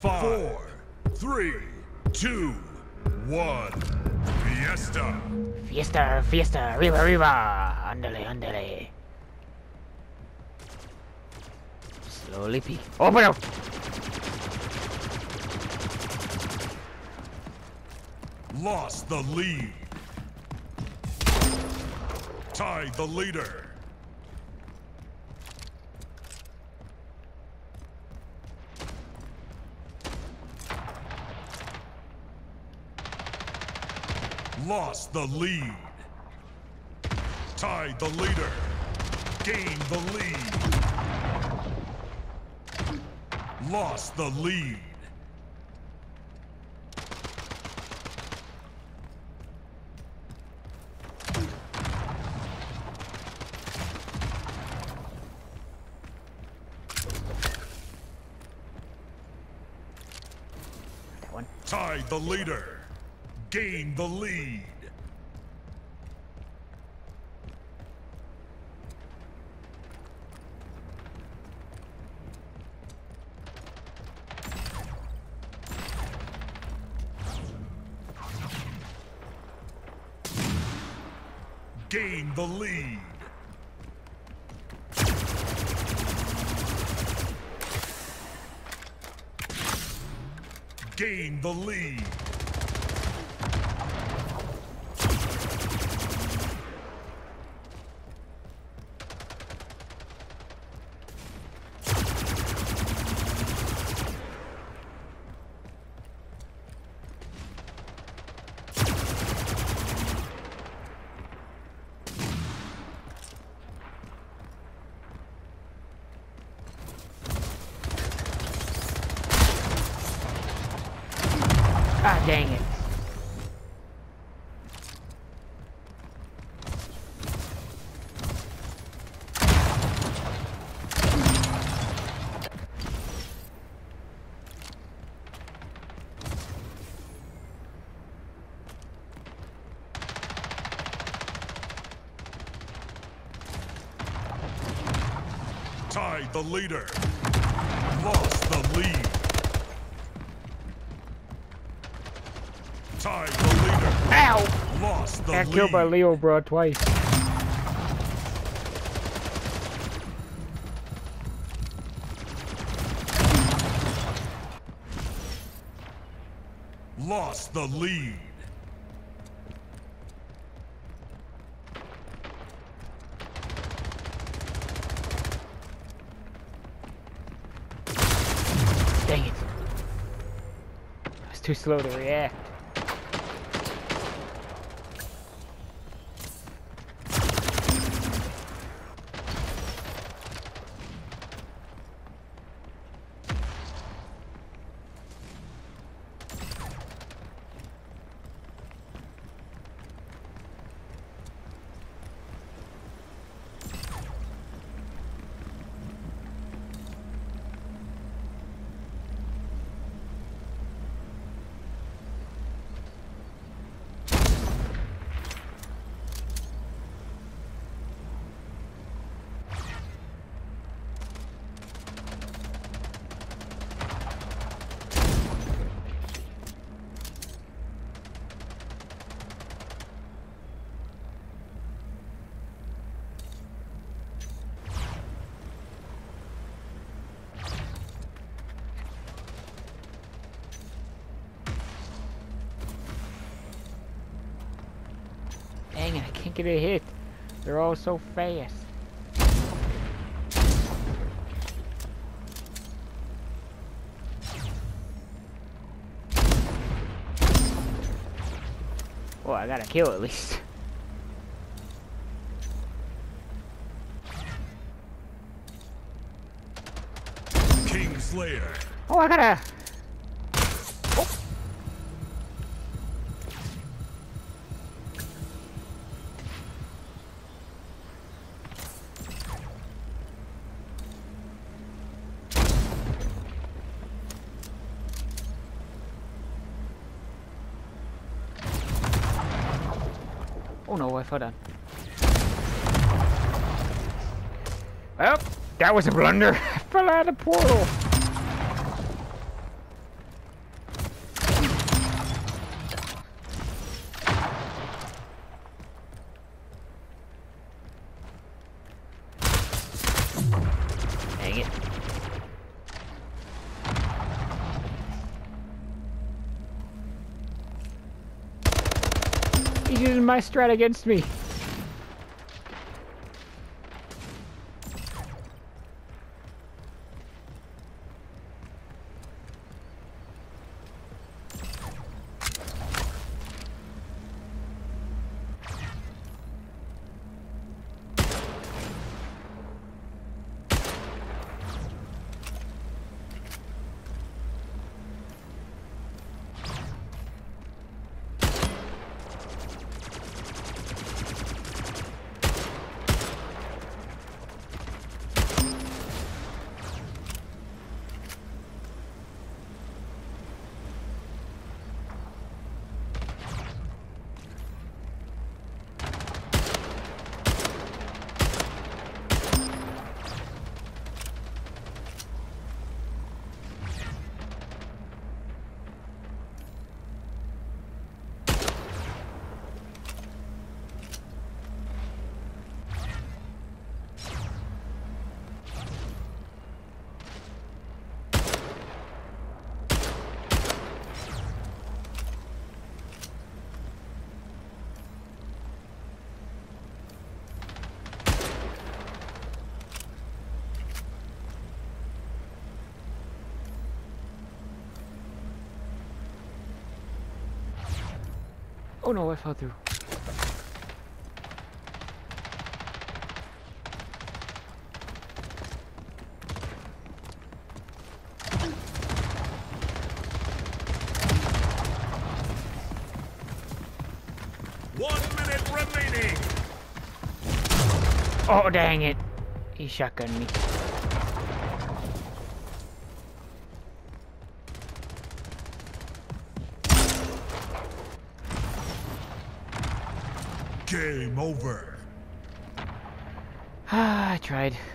5, 3, 2, 1. Fiesta. Fiesta, fiesta, arriba, arriba. Ándale, ándale. Slowly peek. Oh, bueno. Lost the lead. Tied the leader. Lost the lead. Tied the leader. Gained the lead. Lost the lead. That one. Tied the leader. Gained the lead. Gained the lead. Gained the lead. Ah, dang it. Tied the leader. Lost the lead. Tied the leader. Ow! Lost the Got lead. killed by Leo, bro, twice. Lost the lead. Dang it. I was too slow to react. Dang it, I can't get a hit. They're all so fast. Well, I got a kill at least. King Slayer. Oh, I got a... Oh no, I fell down. Well, that was a blunder. I fell out of the portal. He's using my strat against me. Oh no, I fell through. One minute remaining. Oh dang it. He shotgunned me. Game over. Ah, I tried.